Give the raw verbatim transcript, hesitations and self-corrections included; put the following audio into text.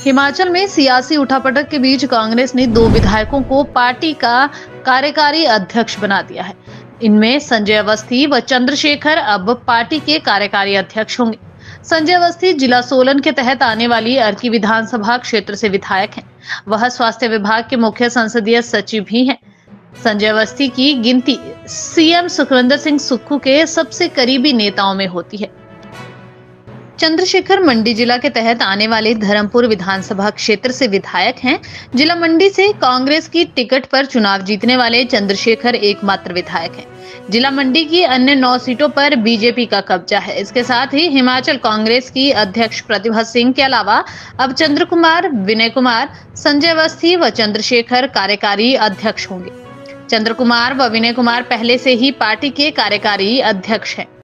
हिमाचल में सियासी उठापटक के बीच कांग्रेस ने दो विधायकों को पार्टी का कार्यकारी अध्यक्ष बना दिया है। इनमें संजय अवस्थी व चंद्रशेखर अब पार्टी के कार्यकारी अध्यक्ष होंगे। संजय अवस्थी जिला सोलन के तहत आने वाली अर्की विधानसभा क्षेत्र से विधायक हैं। वह स्वास्थ्य विभाग के मुख्य संसदीय सचिव भी हैं। संजय अवस्थी की गिनती सीएम सुखविंदर सिंह सुक्खू के सबसे करीबी नेताओं में होती है। चंद्रशेखर मंडी जिला के तहत आने वाले धर्मपुर विधानसभा क्षेत्र से विधायक हैं। जिला मंडी से कांग्रेस की टिकट पर चुनाव जीतने वाले चंद्रशेखर एकमात्र विधायक हैं। जिला मंडी की अन्य नौ सीटों पर बीजेपी का कब्जा है। इसके साथ ही हिमाचल कांग्रेस की अध्यक्ष प्रतिभा सिंह के अलावा अब चंद्र कुमार, विनय कुमार, संजय अवस्थी व चंद्रशेखर कार्यकारी अध्यक्ष होंगे। चंद्र कुमार व विनय कुमार पहले से ही पार्टी के कार्यकारी अध्यक्ष हैं।